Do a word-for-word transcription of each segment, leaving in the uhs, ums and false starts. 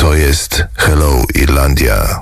To jest Hello Irlandia.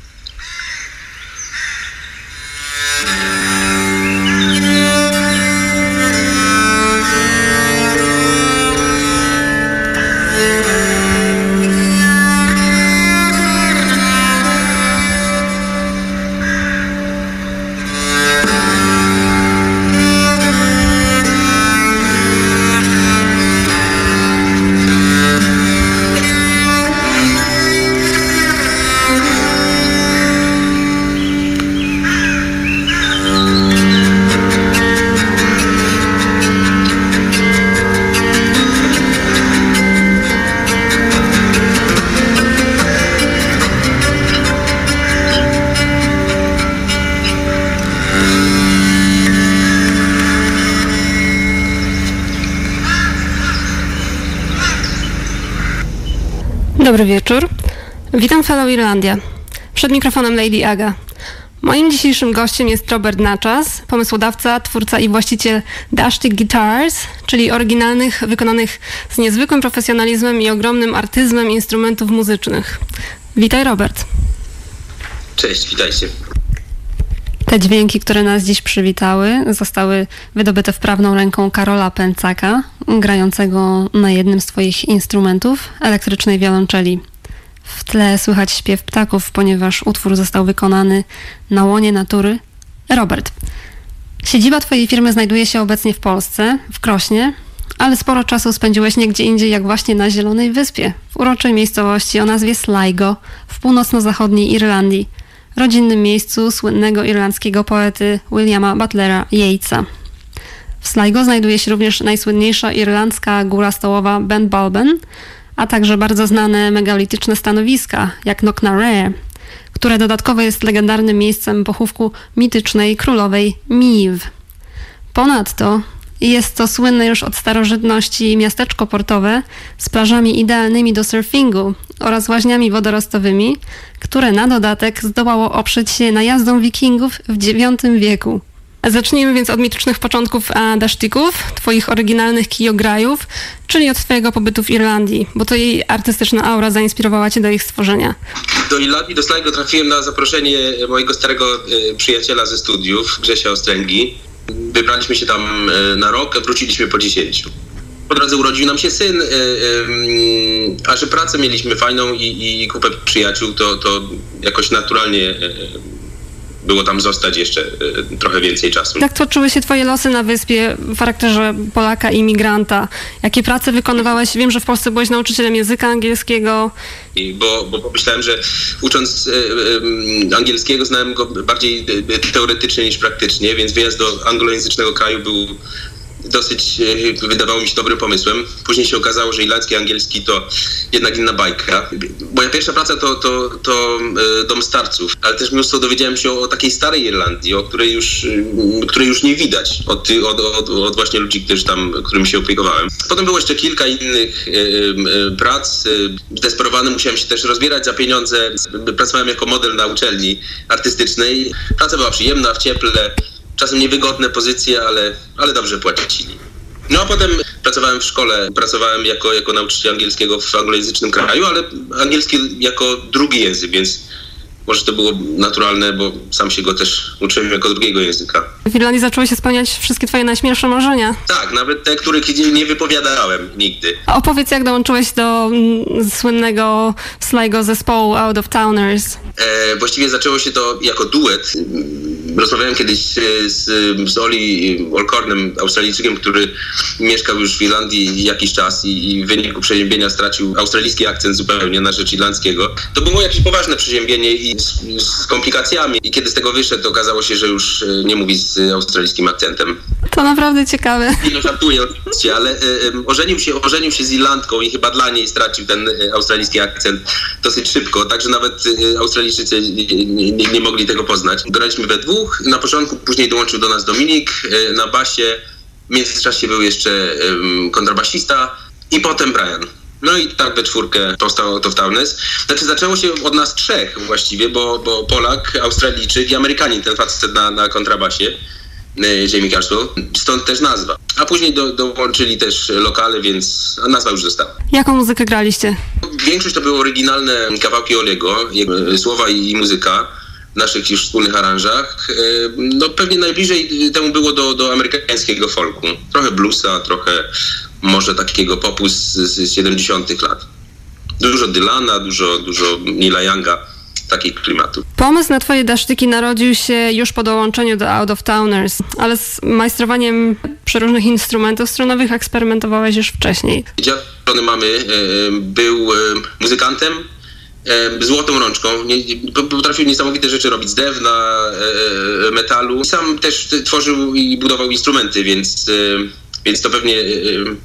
Dobry wieczór. Witam w Hello Irlandia. Przed mikrofonem Lady Aga. Moim dzisiejszym gościem jest Robert Nachas, pomysłodawca, twórca i właściciel Dashtic Guitars, czyli oryginalnych, wykonanych z niezwykłym profesjonalizmem i ogromnym artyzmem instrumentów muzycznych. Witaj, Robert. Cześć, witajcie. Te dźwięki, które nas dziś przywitały, zostały wydobyte wprawną ręką Karola Pęcaka, grającego na jednym z twoich instrumentów, elektrycznej wiolonczeli. W tle słychać śpiew ptaków, ponieważ utwór został wykonany na łonie natury. Robert, siedziba twojej firmy znajduje się obecnie w Polsce, w Krośnie, ale sporo czasu spędziłeś nie gdzie indziej jak właśnie na Zielonej Wyspie, w uroczej miejscowości o nazwie Sligo w północno-zachodniej Irlandii, rodzinnym miejscu słynnego irlandzkiego poety Williama Butlera Yeatsa. W Sligo znajduje się również najsłynniejsza irlandzka góra stołowa Ben Bulben, a także bardzo znane megalityczne stanowiska, jak Knocknarea, które dodatkowo jest legendarnym miejscem pochówku mitycznej królowej Miv. Ponadto jest to słynne już od starożytności miasteczko portowe z plażami idealnymi do surfingu oraz łaźniami wodorostowymi, które na dodatek zdołało oprzeć się najazdą wikingów w dziewiątym wieku. Zacznijmy więc od mitycznych początków Dashticów, twoich oryginalnych kijograjów, czyli od twojego pobytu w Irlandii, bo to jej artystyczna aura zainspirowała cię do ich stworzenia. Do Irlandii, do Sligo trafiłem na zaproszenie mojego starego e, przyjaciela ze studiów, Grzesia Ostręgi. Wybraliśmy się tam e, na rok, a wróciliśmy po dziesięciu. Po drodze urodził nam się syn, e, e, a że pracę mieliśmy fajną i, i kupę przyjaciół, to, to jakoś naturalnie e, było tam zostać jeszcze e, trochę więcej czasu. Jak toczyły się twoje losy na wyspie w charakterze Polaka i imigranta? Jakie prace wykonywałeś? Wiem, że w Polsce byłeś nauczycielem języka angielskiego. I bo, bo pomyślałem, że ucząc e, e, angielskiego znałem go bardziej teoretycznie niż praktycznie, więc wyjazd do anglojęzycznego kraju był dosyć, e, wydawało mi się dobrym pomysłem. Później się okazało, że irlandzki, angielski to jednak inna bajka. Moja pierwsza praca to, to, to e, Dom Starców, ale też mnóstwo dowiedziałem się o, o takiej starej Irlandii, o której już, e, której już nie widać od, od, od, od właśnie ludzi, którzy tam, którymi się opiekowałem. Potem było jeszcze kilka innych e, e, prac. Zdesperowany musiałem się też rozbierać za pieniądze. Pracowałem jako model na uczelni artystycznej. Praca była przyjemna, w cieple. Czasem niewygodne pozycje, ale, ale dobrze płacili. No a potem pracowałem w szkole, pracowałem jako, jako nauczyciel angielskiego w anglojęzycznym kraju, ale angielski jako drugi język, więc może to było naturalne, bo sam się go też uczyłem jako drugiego języka. W Irlandii zaczęły się spełniać wszystkie twoje najśmielsze marzenia. Tak, nawet te, których nie, nie wypowiadałem nigdy. A opowiedz, jak dołączyłeś do mm, słynnego w Sligo zespołu Out of Towners. E, właściwie zaczęło się to jako duet. Rozmawiałem kiedyś z, z Oli Olcornem, Australijczykiem, który mieszkał już w Irlandii jakiś czas i, i w wyniku przeziębienia stracił australijski akcent zupełnie na rzecz irlandzkiego. To było jakieś poważne przeziębienie i z, z komplikacjami. I kiedy z tego wyszedł, to okazało się, że już nie mówi z australijskim akcentem. To naprawdę ciekawe. Nie no, żartuję oczywiście, ale e, ożenił się, ożenił się z Irlandką i chyba dla niej stracił ten e, australijski akcent dosyć szybko, także nawet e, Australijczycy nie, nie, nie mogli tego poznać. Graliśmy we dwóch, na początku, później dołączył do nas Dominik e, na basie, w międzyczasie był jeszcze e, kontrabasista i potem Brian. No i tak we czwórkę powstało to w Townes. Znaczy zaczęło się od nas trzech właściwie, bo, bo Polak, Australijczyk i Amerykanin, ten facet na, na kontrabasie. Jamie Carswell, stąd też nazwa. A później do, dołączyli też lokale, więc nazwa już została. Jaką muzykę graliście? Większość to były oryginalne kawałki Oliego, jego słowa i muzyka w naszych już wspólnych aranżach. No pewnie najbliżej temu było do, do amerykańskiego folku. Trochę bluesa, trochę może takiego popu z, z siedemdziesiątych lat. Dużo Dylana, dużo, dużo Neila Younga, takich klimatów. Pomysł na twoje dasztyki narodził się już po dołączeniu do Out of Towners, ale z majstrowaniem przeróżnych instrumentów strunowych eksperymentowałeś już wcześniej. Dziad żony mamy e, był e, muzykantem, e, złotą rączką. Nie, potrafił niesamowite rzeczy robić z drewna, e, metalu. Sam też tworzył i budował instrumenty, więc, e, więc to pewnie e,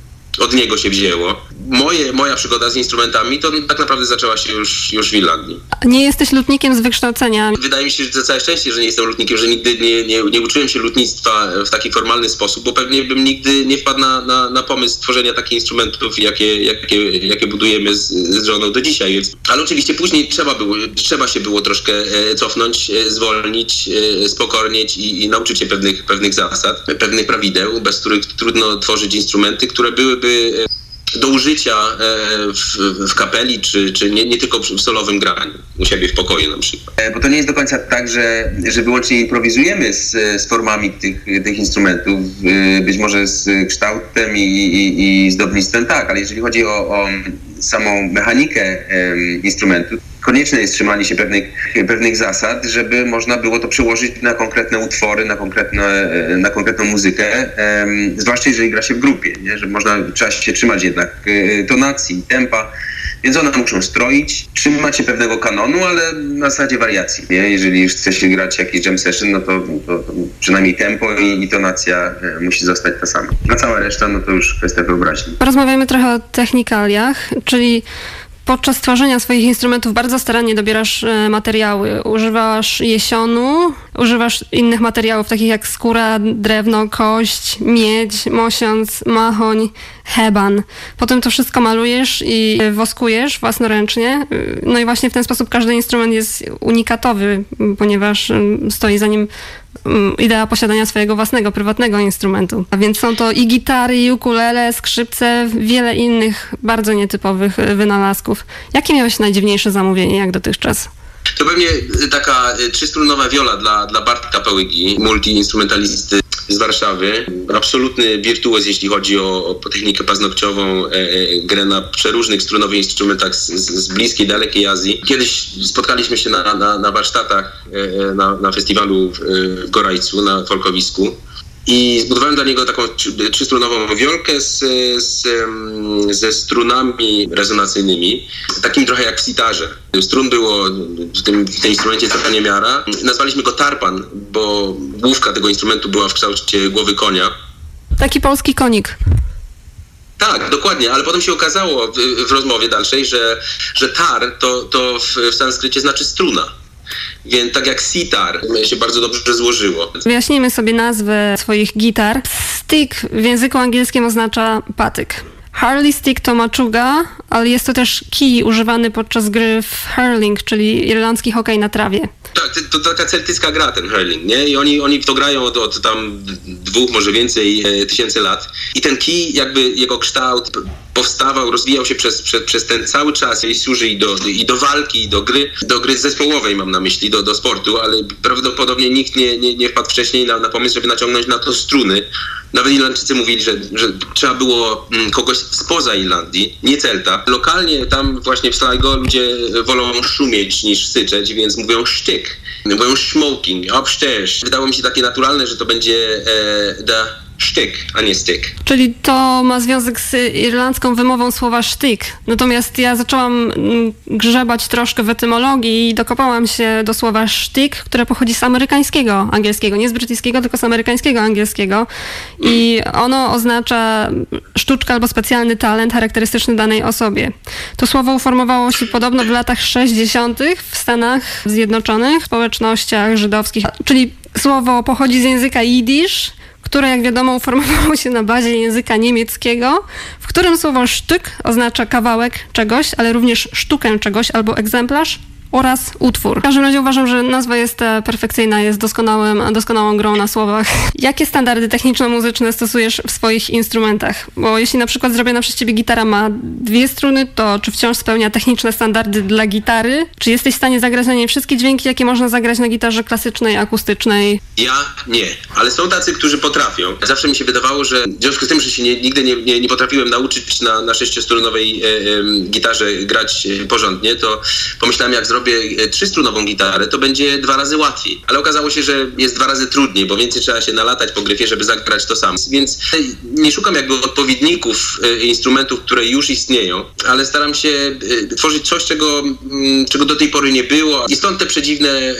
od niego się wzięło. Moje, moja przygoda z instrumentami to tak naprawdę zaczęła się już, już w Irlandii. Nie jesteś lutnikiem z wykształcenia. Wydaje mi się, że to całe szczęście, że nie jestem lutnikiem, że nigdy nie, nie, nie uczyłem się lutnictwa w taki formalny sposób, bo pewnie bym nigdy nie wpadł na, na, na pomysł tworzenia takich instrumentów, jakie, jakie, jakie budujemy z, z żoną do dzisiaj. Więc, ale oczywiście później trzeba, było, trzeba się było troszkę cofnąć, zwolnić, spokornieć i, i nauczyć się pewnych, pewnych zasad, pewnych prawideł, bez których trudno tworzyć instrumenty, które byłyby do użycia w, w kapeli, czy, czy nie, nie tylko w solowym graniu, u siebie w pokoju na przykład. Bo to nie jest do końca tak, że, że wyłącznie improwizujemy z, z formami tych, tych instrumentów, być może z kształtem i, i, i zdobnictwem, tak, ale jeżeli chodzi o, o samą mechanikę um, instrumentu, konieczne jest trzymanie się pewnych, pewnych zasad, żeby można było to przełożyć na konkretne utwory, na, konkretne, na konkretną muzykę, um, zwłaszcza jeżeli gra się w grupie, nie? Że można, trzeba się trzymać jednak e, tonacji, tempa, więc one muszą stroić, trzymać się pewnego kanonu, ale na zasadzie wariacji. Nie? Jeżeli już chce się grać jakiś jam session, no to, to, to przynajmniej tempo i, i tonacja e, musi zostać ta sama. A cała reszta, no to już kwestia wyobraźni. Porozmawiamy trochę o technikaliach, czyli podczas tworzenia swoich instrumentów bardzo starannie dobierasz e, materiały. Używasz jesionu, używasz innych materiałów takich jak skóra, drewno, kość, miedź, mosiąc, machoń, heban. Potem to wszystko malujesz i woskujesz własnoręcznie. No i właśnie w ten sposób każdy instrument jest unikatowy, ponieważ stoi za nim idea posiadania swojego własnego, prywatnego instrumentu. A więc są to i gitary, i ukulele, skrzypce, wiele innych bardzo nietypowych wynalazków. Jakie miałeś najdziwniejsze zamówienie jak dotychczas? To pewnie taka trzystrunowa wiola dla, dla Bartka Pełygi, multiinstrumentalisty z Warszawy. Absolutny wirtuoz, jeśli chodzi o, o technikę paznokciową, e, e, grę na przeróżnych strunowych instrumentach z, z, z bliskiej, dalekiej Azji. Kiedyś spotkaliśmy się na, na, na warsztatach e, na, na festiwalu w, w Gorajcu, na folkowisku. I zbudowałem dla niego taką trzystronową wiolkę z, z, ze strunami rezonacyjnymi, takim trochę jak w sitarze. Strun było w tym, w tym instrumencie trochę niemiara. Nazwaliśmy go tarpan, bo główka tego instrumentu była w kształcie głowy konia. Taki polski konik. Tak, dokładnie, ale potem się okazało w, w rozmowie dalszej, że, że tar to, to w, w sanskrycie znaczy struna. Więc tak jak sitar się bardzo dobrze złożyło. Wyjaśnijmy sobie nazwę swoich gitar. Stick w języku angielskim oznacza patyk. Hurley stick to maczuga, ale jest to też kij używany podczas gry w hurling, czyli irlandzki hokej na trawie. Tak, to, to taka celtycka gra, ten hurling, nie? I oni, oni w to grają od, od tam dwóch, może więcej e, tysięcy lat. I ten kij, jakby jego kształt powstawał, rozwijał się przez, przez, przez ten cały czas i służy i do, i do walki, i do gry, do gry zespołowej mam na myśli, do, do sportu, ale prawdopodobnie nikt nie, nie, nie wpadł wcześniej na, na pomysł, żeby naciągnąć na to struny. Nawet Irlandczycy mówili, że, że trzeba było kogoś spoza Irlandii, nie Celta. Lokalnie tam właśnie w Sligo ludzie wolą szumieć niż syczeć, więc mówią sztyk, mówią smoking, upstairs. Wydało mi się takie naturalne, że to będzie e, the sztyk, a nie styk. Czyli to ma związek z irlandzką wymową słowa sztyk. Natomiast ja zaczęłam grzebać troszkę w etymologii i dokopałam się do słowa sztyk, które pochodzi z amerykańskiego angielskiego. Nie z brytyjskiego, tylko z amerykańskiego angielskiego. I ono oznacza sztuczka albo specjalny talent charakterystyczny danej osobie. To słowo uformowało się podobno w latach sześćdziesiątych w Stanach Zjednoczonych, w społecznościach żydowskich. Czyli słowo pochodzi z języka jidysz, które, jak wiadomo, uformowało się na bazie języka niemieckiego, w którym słowo sztyk oznacza kawałek czegoś, ale również sztukę czegoś albo egzemplarz. oraz utwór. W każdym razie uważam, że nazwa jest perfekcyjna, jest doskonałym, doskonałą grą na słowach. Jakie standardy techniczno-muzyczne stosujesz w swoich instrumentach? Bo jeśli na przykład zrobiona przez ciebie gitara ma dwie struny, to czy wciąż spełnia techniczne standardy dla gitary? Czy jesteś w stanie zagrać na niej wszystkie dźwięki, jakie można zagrać na gitarze klasycznej, akustycznej? Ja nie, ale są tacy, którzy potrafią. Zawsze mi się wydawało, że w związku z tym, że się nie, nigdy nie, nie, nie potrafiłem nauczyć na, na sześciostrunowej e, e, gitarze grać porządnie, to pomyślałem, jak zrobię trzystrunową gitarę, to będzie dwa razy łatwiej. Ale okazało się, że jest dwa razy trudniej, bo więcej trzeba się nalatać po gryfie, żeby zagrać to samo. Więc nie szukam jakby odpowiedników e, instrumentów, które już istnieją, ale staram się e, tworzyć coś, czego, m, czego do tej pory nie było. I stąd te przedziwne e,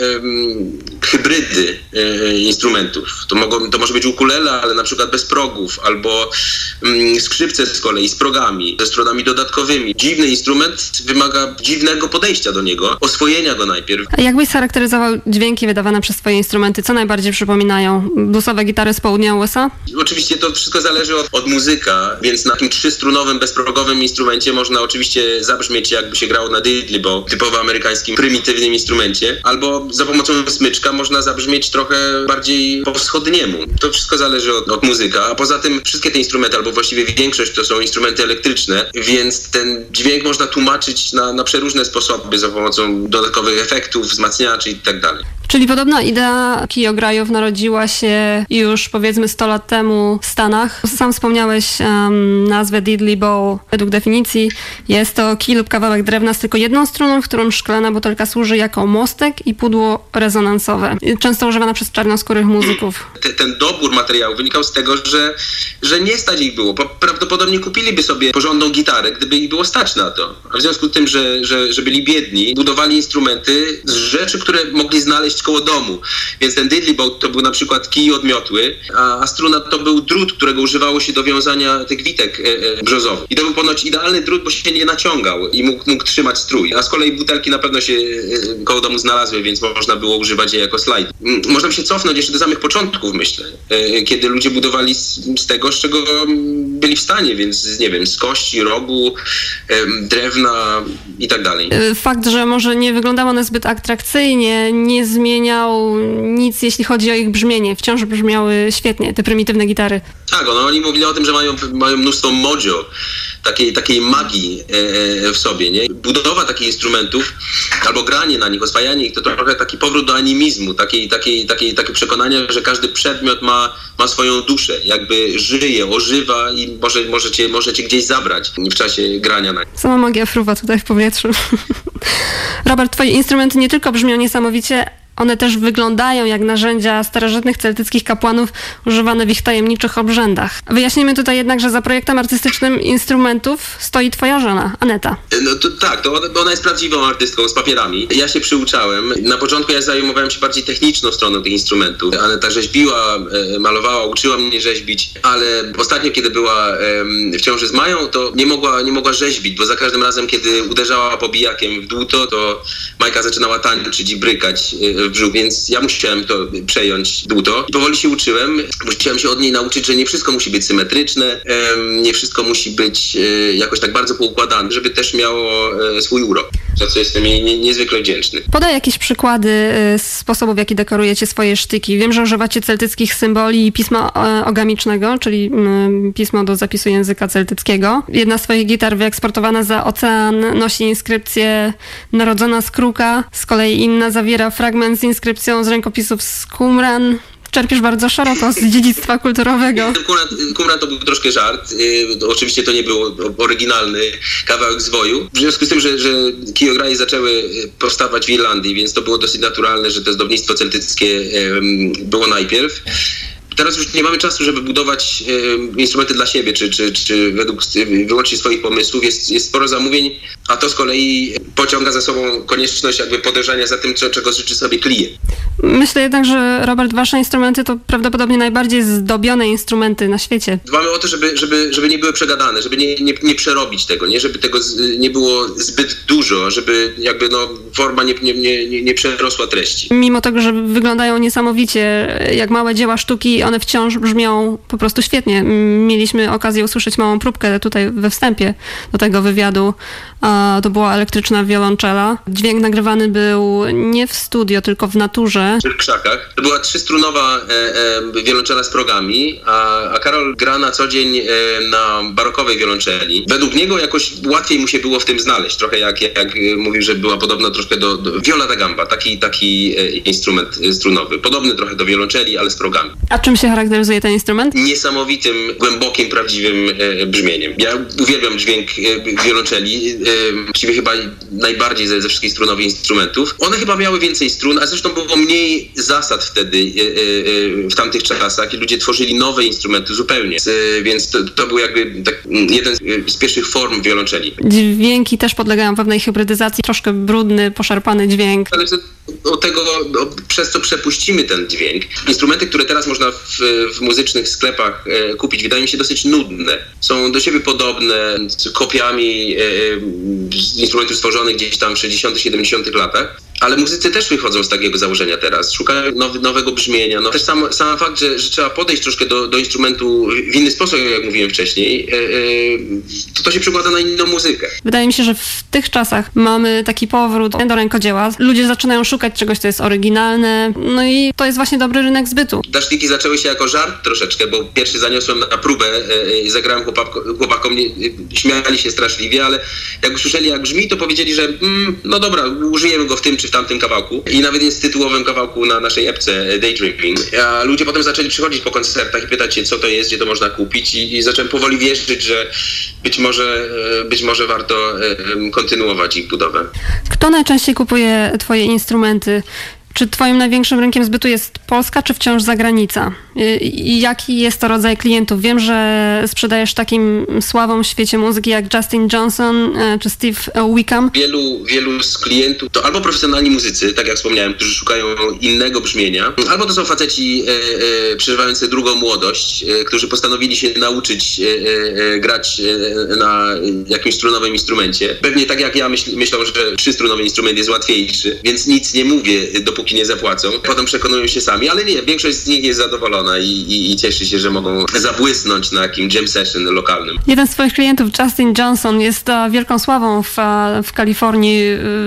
hybrydy e, instrumentów. To, mogą, to może być ukulele, ale na przykład bez progów, albo mm, skrzypce z kolei z progami, ze stronami dodatkowymi. Dziwny instrument wymaga dziwnego podejścia do niego, oswojenia go najpierw. A jak byś charakteryzował dźwięki wydawane przez twoje instrumenty? Co najbardziej przypominają? Bluesowe gitary z południa U S A? Oczywiście to wszystko zależy od, od muzyka, więc na takim trzystrunowym, bezprogowym instrumencie można oczywiście zabrzmieć, jakby się grało na diddley bow, typowo amerykańskim, prymitywnym instrumencie, albo za pomocą smyczka można zabrzmieć trochę bardziej po wschodniemu. To wszystko zależy od, od muzyka, a poza tym wszystkie te instrumenty, albo właściwie większość to są instrumenty elektryczne, więc ten dźwięk można tłumaczyć na, na przeróżne sposoby za pomocą dodatkowych efektów, wzmacniaczy i tak dalej. Czyli podobna idea kijograjów narodziła się już powiedzmy sto lat temu w Stanach. Sam wspomniałeś um, nazwę diddley bow. Według definicji jest to kij lub kawałek drewna z tylko jedną struną, w którą szklana butelka służy jako mostek i pudło rezonansowe. Często używana przez czarnoskórych muzyków. Ten, ten dobór materiału wynikał z tego, że, że nie stać ich było. Prawdopodobnie kupiliby sobie porządną gitarę, gdyby ich było stać na to. A w związku z tym, że, że, że byli biedni, budowali instrumenty z rzeczy, które mogli znaleźć koło domu. Więc ten diddley bow to był na przykład kij odmiotły, a, a struna to był drut, którego używało się do wiązania tych witek e, e, brzozowych. I to był ponoć idealny drut, bo się nie naciągał i mógł, mógł trzymać strój. A z kolei butelki na pewno się e, koło domu znalazły, więc można było używać je jako slajd. M, można by się cofnąć jeszcze do samych początków, myślę, e, kiedy ludzie budowali z, z tego, z czego byli w stanie, więc nie wiem, z kości, rogu, e, drewna i tak dalej. Fakt, że może nie wyglądało one zbyt atrakcyjnie, nie zmieniał nic, jeśli chodzi o ich brzmienie. Wciąż brzmiały świetnie, te prymitywne gitary. Tak, no, oni mówili o tym, że mają, mają mnóstwo mojo, takiej, takiej magii e, w sobie, nie? Budowa takich instrumentów, albo granie na nich, oswajanie ich, to trochę taki powrót do animizmu, takiej, takiej, takiej, takie przekonanie, że każdy przedmiot ma, ma swoją duszę, jakby żyje, ożywa i może, możecie, możecie gdzieś zabrać w czasie grania na nich. Sama magia fruwa tutaj w powietrzu. Robert, twoje instrumenty nie tylko brzmią niesamowicie, one też wyglądają jak narzędzia starożytnych celtyckich kapłanów używane w ich tajemniczych obrzędach. Wyjaśnijmy tutaj jednak, że za projektem artystycznym instrumentów stoi twoja żona, Aneta. No to tak, to ona, ona jest prawdziwą artystką z papierami. Ja się przyuczałem. Na początku ja zajmowałem się bardziej techniczną stroną tych instrumentów. Aneta rzeźbiła, malowała, uczyła mnie rzeźbić, ale ostatnio, kiedy była w ciąży z Mają, to nie mogła, nie mogła rzeźbić, bo za każdym razem, kiedy uderzała pobijakiem w dłuto, to Majka zaczynała tańczyć i brykać w brzuch, więc ja musiałem to przejąć dłuto. I powoli się uczyłem. Musiałem się od niej nauczyć, że nie wszystko musi być symetryczne, nie wszystko musi być jakoś tak bardzo poukładane, żeby też miało swój urok, za co jestem jej niezwykle wdzięczny. Podaj jakieś przykłady sposobów, w jaki dekorujecie swoje sztyki. Wiem, że używacie celtyckich symboli i pisma ogamicznego, czyli pismo do zapisu języka celtyckiego. Jedna z twoich gitar wyeksportowana za ocean nosi inskrypcję narodzona z kruka, z kolei inna zawiera fragment z inskrypcją z rękopisów z Qumran. Czerpiesz bardzo szeroko z dziedzictwa kulturowego. Qumran, Qumran to był troszkę żart. Yy, oczywiście to nie był oryginalny kawałek zwoju. W związku z tym, że, że kijograje zaczęły powstawać w Irlandii, więc to było dosyć naturalne, że to zdobnictwo celtyckie yy, było najpierw. Teraz już nie mamy czasu, żeby budować e, instrumenty dla siebie, czy, czy, czy według wyłącznie swoich pomysłów. Jest, jest sporo zamówień, a to z kolei pociąga za sobą konieczność jakby podążania za tym, co, czego życzy sobie klient. Myślę jednak, że Robert, wasze instrumenty to prawdopodobnie najbardziej zdobione instrumenty na świecie. Dbamy o to, żeby, żeby, żeby nie były przegadane, żeby nie, nie, nie przerobić tego, nie? Żeby tego z, nie było zbyt dużo, żeby jakby no, forma nie, nie, nie, nie przerosła treści. Mimo tego, że wyglądają niesamowicie jak małe dzieła sztuki, one wciąż brzmią po prostu świetnie. Mieliśmy okazję usłyszeć małą próbkę tutaj we wstępie do tego wywiadu. To była elektryczna wiolonczela. Dźwięk nagrywany był nie w studio, tylko w naturze. W krzakach. To była trzystrunowa e, e, wiolonczela z progami, a, a Karol gra na co dzień e, na barokowej wiolonczeli. Według niego jakoś łatwiej mu się było w tym znaleźć. Trochę jak, jak mówił, że była podobna troszkę do, do viola da gamba, taki, taki e, instrument strunowy. Podobny trochę do wiolonczeli, ale z progami. A czym się charakteryzuje ten instrument? Niesamowitym, głębokim, prawdziwym e, brzmieniem. Ja uwielbiam dźwięk e, wiolonczeli. E, właściwie chyba najbardziej ze, ze wszystkich strunowych instrumentów. One chyba miały więcej strun, a zresztą było mniej zasad wtedy, e, e, w tamtych czasach, i ludzie tworzyli nowe instrumenty zupełnie. E, więc to, to był jakby tak, jeden z, z pierwszych form wiolonczeli. Dźwięki też podlegają pewnej hybrydyzacji. Troszkę brudny, poszarpany dźwięk. Ale od tego, no, przez co przepuścimy ten dźwięk. Instrumenty, które teraz można w, w muzycznych sklepach e, kupić, wydają mi się dosyć nudne. Są do siebie podobne, z kopiami e, instrumentów stworzonych gdzieś tam w sześćdziesiątych, siedemdziesiątych latach. Ale muzycy też wychodzą z takiego założenia teraz. Szukają nowy, nowego brzmienia. No też sam, sam fakt, że, że trzeba podejść troszkę do, do instrumentu w inny sposób, jak mówiłem wcześniej, e, e, to, to się przekłada na inną muzykę. Wydaje mi się, że w tych czasach mamy taki powrót do rękodzieła. Ludzie zaczynają szukać czegoś, co jest oryginalne. No i to jest właśnie dobry rynek zbytu. Dasztiki zaczęły się jako żart troszeczkę, bo pierwszy zaniosłem na próbę i zagrałem chłopakom, chłopakom nie, śmiali się straszliwie, ale jak usłyszeli, jak brzmi, to powiedzieli, że mm, no dobra, użyjemy go w tym czy w tamtym kawałku. I nawet jest tytułowym kawałku na naszej epce Daydreaming. A ludzie potem zaczęli przychodzić po koncertach i pytać się, co to jest, gdzie to można kupić, i, i zacząłem powoli wierzyć, że być może, być może warto kontynuować ich budowę. Kto najczęściej kupuje twoje instrumenty? Czy twoim największym rynkiem zbytu jest Polska, czy wciąż zagranica? I jaki jest to rodzaj klientów? Wiem, że sprzedajesz takim sławom w świecie muzyki jak Justin Johnson czy Steve Wickham. Wielu, wielu z klientów to albo profesjonalni muzycy, tak jak wspomniałem, którzy szukają innego brzmienia, albo to są faceci e, e, przeżywający drugą młodość, e, którzy postanowili się nauczyć e, e, grać e, na jakimś strunowym instrumencie. Pewnie tak jak ja myśl, myślą, że trzystrunowy instrument jest łatwiejszy, więc nic nie mówię, dopóki nie zapłacą. Potem przekonują się sami, ale nie, większość z nich jest zadowolona i, i, i cieszy się, że mogą zabłysnąć na jakimś jam session lokalnym. Jeden z twoich klientów, Justin Johnson, jest wielką sławą w, w Kalifornii.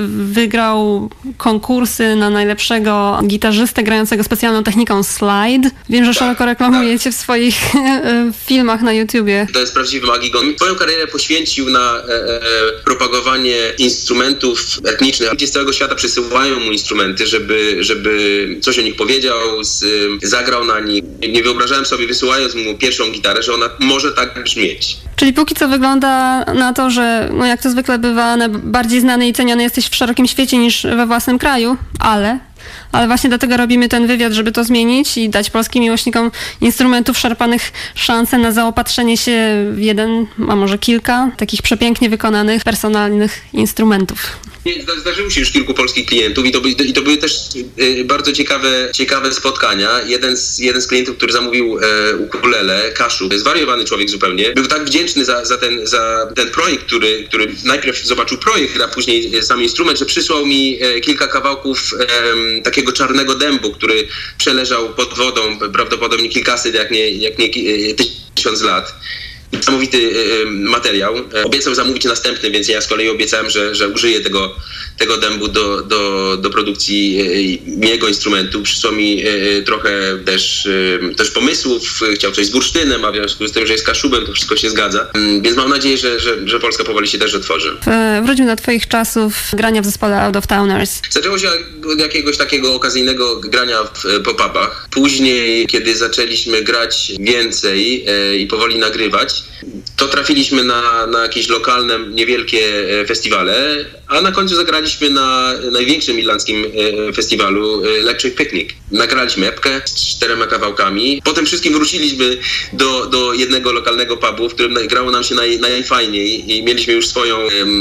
Wygrał konkursy na najlepszego gitarzystę grającego specjalną techniką slide. Wiem, że tak, szeroko reklamujecie tak. w swoich filmach na YouTubie. To jest prawdziwy magigon. Swoją karierę poświęcił na e, e, propagowanie instrumentów etnicznych. Ludzie z całego świata przysyłają mu instrumenty, żeby, żeby coś o nich powiedział, z, zagrał na nich. Nie wyobrażałem sobie, wysyłając mu pierwszą gitarę, że ona może tak brzmieć. Czyli póki co wygląda na to, że no jak to zwykle bywa, bardziej znany i ceniony jesteś w szerokim świecie niż we własnym kraju, ale... Ale właśnie dlatego robimy ten wywiad, żeby to zmienić i dać polskim miłośnikom instrumentów szarpanych szansę na zaopatrzenie się w jeden, a może kilka takich przepięknie wykonanych, personalnych instrumentów. Nie, zdarzyło się już kilku polskich klientów i to, by, i to były też y, bardzo ciekawe, ciekawe spotkania. Jeden z, jeden z klientów, który zamówił e, ukulele, Kaszu, zwariowany człowiek zupełnie, był tak wdzięczny za, za, ten, za ten projekt, który, który najpierw zobaczył projekt, a później sam instrument, że przysłał mi e, kilka kawałków e, takiego czarnego dębu, który przeleżał pod wodą prawdopodobnie kilkaset, jak nie, jak nie tysiąc lat. Niesamowity y, materiał. Obiecał zamówić następny, więc ja z kolei obiecałem, że, że użyję tego, tego dębu do, do, do produkcji y, jego instrumentu. Przysłał mi y, trochę też, y, też pomysłów, chciał coś z bursztynem, a w związku z tym, że jest Kaszubem, to wszystko się zgadza. Y, więc mam nadzieję, że, że, że Polska powoli się też otworzy. Wróćmy do twoich czasów grania w zespole Out of Towners. Zaczęło się od jakiegoś takiego okazyjnego grania w pop-upach. Później, kiedy zaczęliśmy grać więcej y, i powoli nagrywać, grać. To trafiliśmy na, na jakieś lokalne, niewielkie festiwale, a na końcu zagraliśmy na największym irlandzkim festiwalu Electric Picnic. Nagraliśmy epkę z czterema kawałkami. Potem wszystkim wróciliśmy do, do jednego lokalnego pubu, w którym grało nam się naj, najfajniej i mieliśmy już swoją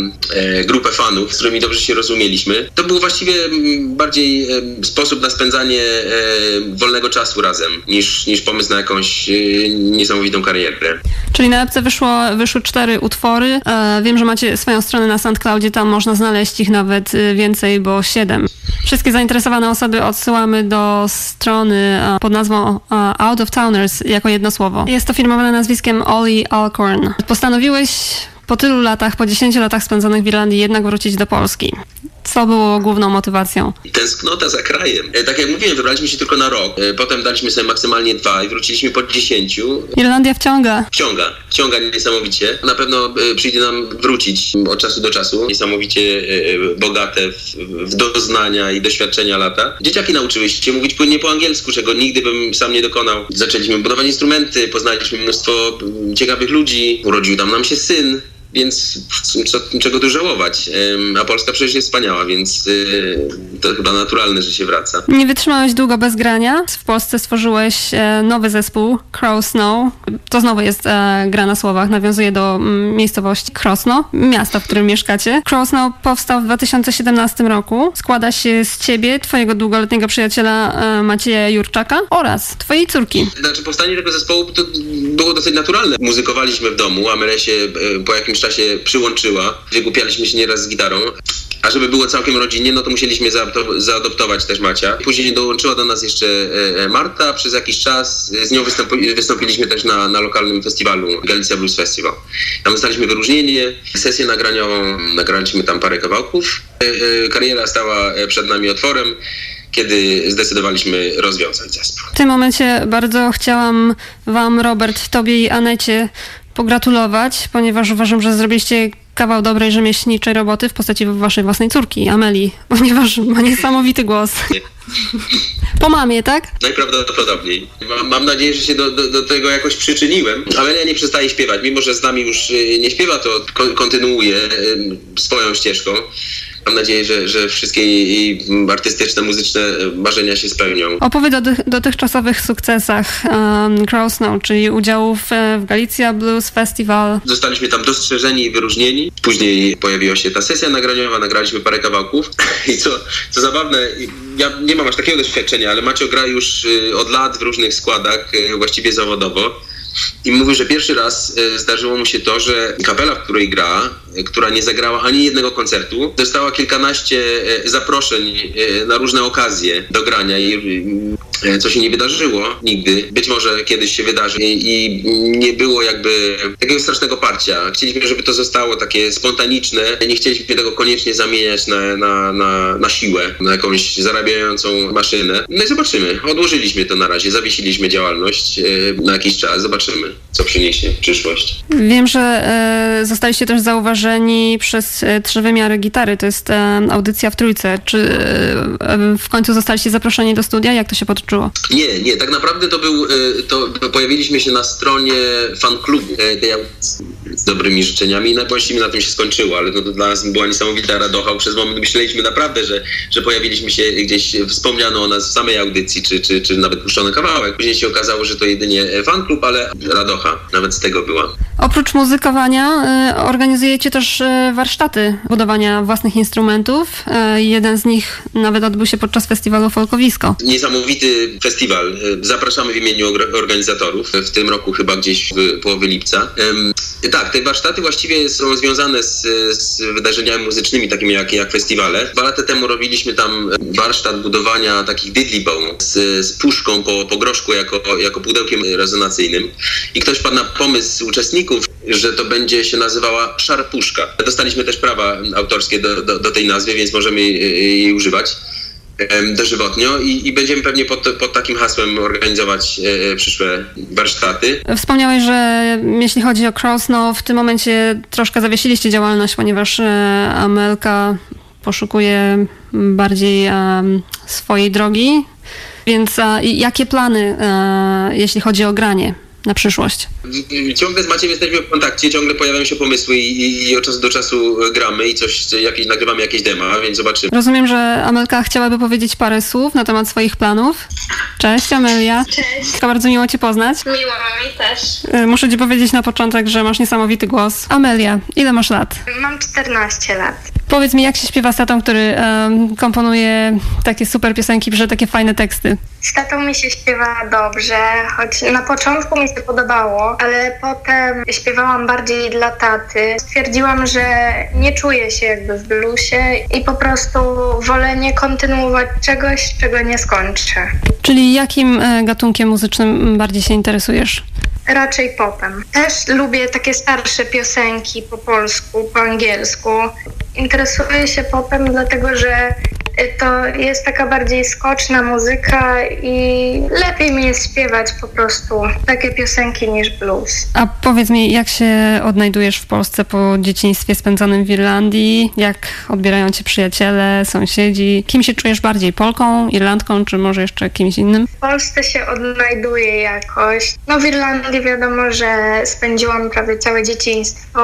e, grupę fanów, z którymi dobrze się rozumieliśmy. To był właściwie bardziej e, sposób na spędzanie e, wolnego czasu razem, niż, niż pomysł na jakąś e, niesamowitą karierę. Czyli na epce wyszło, wyszły cztery utwory. E, wiem, że macie swoją stronę na SoundCloudzie, tam można znaleźć ich nawet więcej, bo siedem. Wszystkie zainteresowane osoby odsyłamy do strony e, pod nazwą e, Out of Towners jako jedno słowo. Jest to firmowane nazwiskiem Ollie Alcorn. Postanowiłeś po tylu latach, po dziesięciu latach spędzonych w Irlandii jednak wrócić do Polski. Co było główną motywacją? Tęsknota za krajem. Tak jak mówiłem, wybraliśmy się tylko na rok. Potem daliśmy sobie maksymalnie dwa i wróciliśmy po dziesięciu. Irlandia wciąga. Wciąga. Wciąga niesamowicie. Na pewno przyjdzie nam wrócić od czasu do czasu. Niesamowicie bogate w, w doznania i doświadczenia lata. Dzieciaki nauczyły się mówić płynnie po angielsku, czego nigdy bym sam nie dokonał. Zaczęliśmy budować instrumenty, poznaliśmy mnóstwo ciekawych ludzi. Urodził tam nam się syn. Więc co, czego tu żałować? A Polska przecież jest wspaniała, więc to chyba naturalne, że się wraca. Nie wytrzymałeś długo bez grania. W Polsce stworzyłeś nowy zespół Crow Snow. To znowu jest gra na słowach. Nawiązuje do miejscowości Krosno, miasta, w którym mieszkacie. Crow Snow powstał w dwa tysiące siedemnastym roku. Składa się z ciebie, twojego długoletniego przyjaciela Macieja Jurczaka oraz twojej córki. Znaczy powstanie tego zespołu to było dosyć naturalne. Muzykowaliśmy w domu, Amelia się po jakimś czasie przyłączyła. Wygłupialiśmy się nieraz z gitarą. A żeby było całkiem rodzinnie, no to musieliśmy zaadoptować też Macia. Później dołączyła do nas jeszcze Marta. Przez jakiś czas z nią wystąpi- wystąpiliśmy też na, na lokalnym festiwalu Galicia Blues Festival. Tam dostaliśmy wyróżnienie, sesję nagraniową, nagraliśmy tam parę kawałków. Kariera stała przed nami otworem, kiedy zdecydowaliśmy rozwiązać zespół. W tym momencie bardzo chciałam wam, Robert, tobie i Anecie pogratulować, ponieważ uważam, że zrobiliście kawał dobrej rzemieślniczej roboty w postaci waszej własnej córki, Amelii, ponieważ ma niesamowity głos. Po mamie, tak? Najprawdopodobniej. Mam, mam nadzieję, że się do, do, do tego jakoś przyczyniłem. Amelia nie przestaje śpiewać. Mimo że z nami już nie śpiewa, to kontynuuje swoją ścieżką. Mam nadzieję, że, że wszystkie jej artystyczne, muzyczne marzenia się spełnią. Opowiedz o tych dotychczasowych sukcesach um, Crow Snow, czyli udziału w, w Galicia Blues Festival. Zostaliśmy tam dostrzeżeni i wyróżnieni. Później pojawiła się ta sesja nagraniowa, nagraliśmy parę kawałków. I co, co zabawne, ja nie mam aż takiego doświadczenia, ale Macio gra już od lat w różnych składach, właściwie zawodowo. I mówił, że pierwszy raz zdarzyło mu się to, że kapela, w której gra, która nie zagrała ani jednego koncertu, dostała kilkanaście zaproszeń na różne okazje do grania i co się nie wydarzyło nigdy. Być może kiedyś się wydarzy i nie było jakby takiego strasznego parcia. Chcieliśmy, żeby to zostało takie spontaniczne. Nie chcieliśmy tego koniecznie zamieniać na, na, na, na siłę, na jakąś zarabiającą maszynę. No i zobaczymy. Odłożyliśmy to na razie, zawiesiliśmy działalność na jakiś czas. Zobaczymy, co przyniesie przyszłość. Wiem, że e, zostaliście też zauważeni przez e, Trzy Wymiary Gitary. To jest e, audycja w Trójce. Czy e, w końcu zostaliście zaproszeni do studia? Jak to się potoczyło? Nie, nie. Tak naprawdę to był, to pojawiliśmy się na stronie fanklubu tej audycji z dobrymi życzeniami i właściwie na tym się skończyło, ale to, to dla nas była niesamowita radocha. Przez moment myśleliśmy naprawdę, że, że pojawiliśmy się gdzieś, wspomniano o nas w samej audycji, czy, czy, czy nawet puszczony kawałek. Później się okazało, że to jedynie fanklub, ale radocha nawet z tego była. Oprócz muzykowania y, organizujecie też y, warsztaty budowania własnych instrumentów. Y, jeden z nich nawet odbył się podczas festiwalu Folkowisko. Niesamowity festiwal. Zapraszamy w imieniu organizatorów. W tym roku chyba gdzieś w połowie lipca. Ym, tak, te warsztaty właściwie są związane z, z wydarzeniami muzycznymi, takimi jak, jak festiwale. Dwa lata temu robiliśmy tam warsztat budowania takich diddly bow z, z puszką po, po groszku jako, jako pudełkiem rezonacyjnym. I ktoś padł na pomysł uczestników, że to będzie się nazywała szarpuszka. Dostaliśmy też prawa autorskie do, do, do tej nazwy, więc możemy jej, jej używać dożywotnio i, i będziemy pewnie pod, pod takim hasłem organizować e, przyszłe warsztaty. Wspomniałeś, że jeśli chodzi o Crow Snow, w tym momencie troszkę zawiesiliście działalność, ponieważ e, Amelka poszukuje bardziej e, swojej drogi, więc e, jakie plany, e, jeśli chodzi o granie? na przyszłość? Ciągle z Maciem jesteśmy w kontakcie, ciągle pojawiają się pomysły i, i od czasu do czasu gramy i coś, jakieś, nagrywamy jakieś dema, więc zobaczymy. Rozumiem, że Amelka chciałaby powiedzieć parę słów na temat swoich planów. Cześć, Amelia. Cześć. Bardzo miło Cię poznać. Miło mi też. Muszę Ci powiedzieć na początek, że masz niesamowity głos. Amelia, ile masz lat? Mam czternaście lat. Powiedz mi, jak się śpiewa z tatą, który um, komponuje takie super piosenki, pisze takie fajne teksty? Z tatą mi się śpiewa dobrze, choć na początku mi się podobało, ale potem śpiewałam bardziej dla taty. Stwierdziłam, że nie czuję się jakby w bluesie i po prostu wolę nie kontynuować czegoś, czego nie skończę. Czyli jakim e, gatunkiem muzycznym bardziej się interesujesz? Raczej popem. Też lubię takie starsze piosenki po polsku, po angielsku. Interesuję się popem, dlatego że to jest taka bardziej skoczna muzyka i lepiej mi jest śpiewać po prostu takie piosenki niż blues. A powiedz mi, jak się odnajdujesz w Polsce po dzieciństwie spędzonym w Irlandii? Jak odbierają cię przyjaciele, sąsiedzi? Kim się czujesz bardziej? Polką, Irlandką, czy może jeszcze kimś innym? W Polsce się odnajduję jakoś. No w Irlandii wiadomo, że spędziłam prawie całe dzieciństwo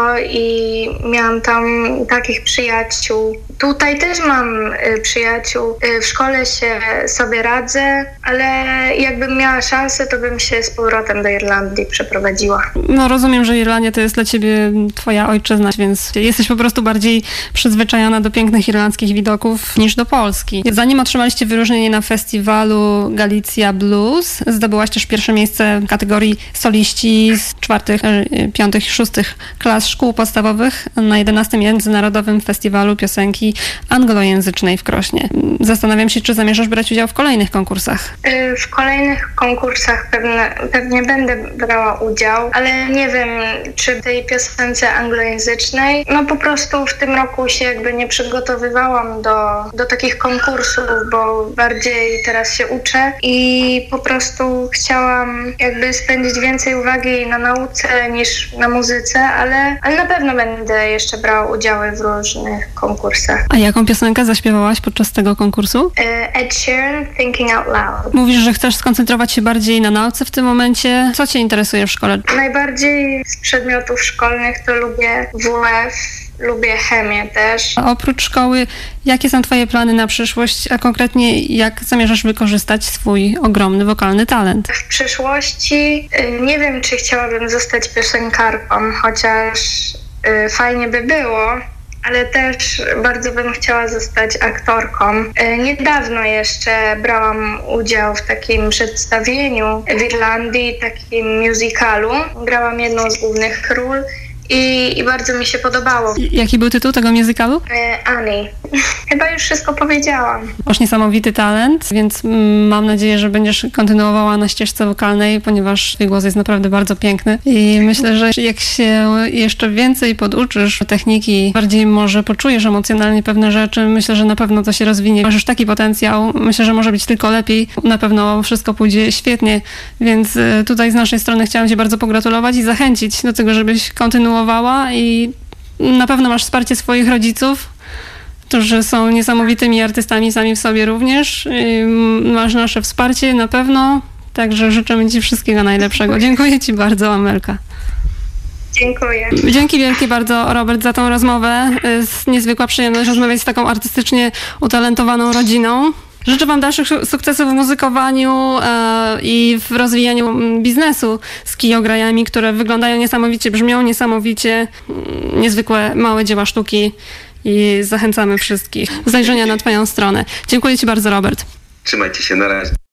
i miałam tam takich przyjaciół. Tutaj też mam y, przyjaciół. Y, w szkole się sobie radzę, ale jakbym miała szansę, to bym się z powrotem do Irlandii przeprowadziła. No rozumiem, że Irlandia to jest dla ciebie twoja ojczyzna, więc jesteś po prostu bardziej przyzwyczajona do pięknych irlandzkich widoków niż do Polski. Zanim otrzymaliście wyróżnienie na festiwalu Galicja Blues, zdobyłaś też pierwsze miejsce w kategorii soliści z czwartych, piątych i szóstych klas szkół podstawowych na jedenastym Międzynarodowym Festiwalu Piosenki Anglojęzycznej w Krośnie. Zastanawiam się, czy zamierzasz brać udział w kolejnych konkursach? W kolejnych konkursach pewne, pewnie będę brała udział, ale nie wiem, czy w tej piosence anglojęzycznej. No po prostu w tym roku się jakby nie przygotowywałam do, do takich konkursów, bo bardziej teraz się uczę i po prostu chciałam jakby spędzić więcej uwagi na nauce niż na muzyce, ale, ale na pewno będę jeszcze brała udziały w różnych konkursach. A jaką piosenkę zaśpiewałaś podczas tego konkursu? Ed Sheeran, Thinking Out Loud. Mówisz, że chcesz skoncentrować się bardziej na nauce w tym momencie. Co cię interesuje w szkole? Najbardziej z przedmiotów szkolnych to lubię W F, lubię chemię też. A oprócz szkoły, jakie są twoje plany na przyszłość, a konkretnie jak zamierzasz wykorzystać swój ogromny wokalny talent? W przyszłości nie wiem, czy chciałabym zostać piosenkarką, chociaż fajnie by było, ale też bardzo bym chciała zostać aktorką. Niedawno jeszcze brałam udział w takim przedstawieniu w Irlandii, takim musicalu. Grałam jedną z głównych ról i, i bardzo mi się podobało. Jaki był tytuł tego musicalu? Annie. Chyba już wszystko powiedziałam. Masz niesamowity talent, więc mam nadzieję, że będziesz kontynuowała na ścieżce wokalnej, ponieważ twój głos jest naprawdę bardzo piękny i myślę, że jak się jeszcze więcej poduczysz techniki, bardziej może poczujesz emocjonalnie pewne rzeczy, myślę, że na pewno to się rozwinie. Masz już taki potencjał, myślę, że może być tylko lepiej. Na pewno wszystko pójdzie świetnie, więc tutaj z naszej strony chciałam cię bardzo pogratulować i zachęcić do tego, żebyś kontynuowała i na pewno masz wsparcie swoich rodziców, którzy są niesamowitymi artystami sami w sobie również. Masz nasze wsparcie na pewno, także życzymy ci wszystkiego najlepszego. Dziękuję ci bardzo, Amelka. Dziękuję. Dzięki wielkie bardzo, Robert, za tą rozmowę. Jest niezwykła przyjemność rozmawiać z taką artystycznie utalentowaną rodziną. Życzę wam dalszych sukcesów w muzykowaniu e, i w rozwijaniu biznesu z kijograjami, które wyglądają niesamowicie, brzmią niesamowicie, niezwykłe małe dzieła sztuki i zachęcamy wszystkich do zajrzenia na twoją stronę. Dziękuję ci bardzo, Robert. Trzymajcie się, na razie.